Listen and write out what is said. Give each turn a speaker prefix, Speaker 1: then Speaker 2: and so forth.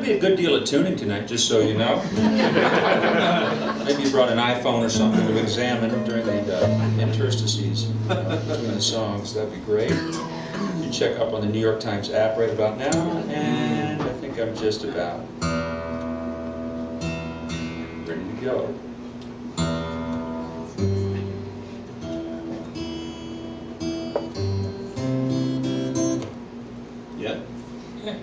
Speaker 1: be a good deal of tuning tonight, just so you know. Maybe you brought an iPhone or something to examine during the interstices between the songs. That'd be great. You check up on the New York Times app right about now, and I think I'm just about ready to go.
Speaker 2: Yeah?
Speaker 1: Yeah.